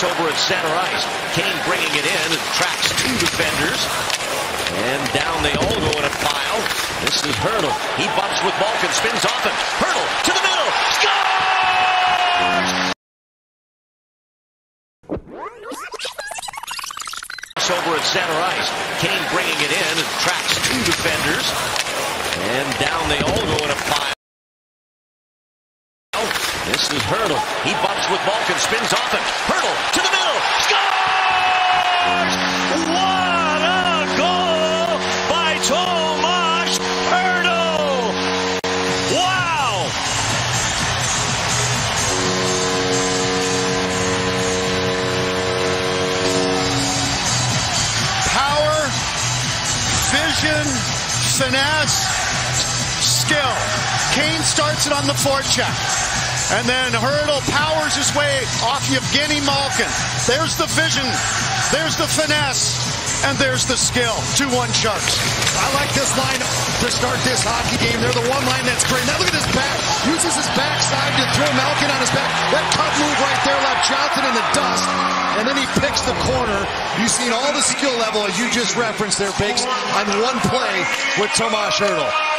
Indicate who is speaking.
Speaker 1: Over at center ice. Kane bringing it in and tracks two defenders. And down they all go in a pile. This is Hertl. He bumps with Malkin, spins off him. Hertl to the middle. Scores! Over at center ice. Kane bringing it in and tracks two defenders. And down they all go in a pile. This is Hertl. He bumps with Malkin, spins off him. Hertl to the middle. Scores! What a goal by Tomas Hertl! Wow!
Speaker 2: Power, vision, finesse, skill. Kane starts it on the forecheck. And then Hertl powers his way off Evgeni Malkin. There's the vision, there's the finesse, and there's the skill. 2-1 Sharks.
Speaker 3: I like this line to start this hockey game. They're the one line that's great. Now look at his back. Uses his backside to throw Malkin on his back. That cut move right there left Johnson in the dust. And then he picks the corner. You've seen all the skill level, as you just referenced there, Biggs, on one play with Tomas Hertl.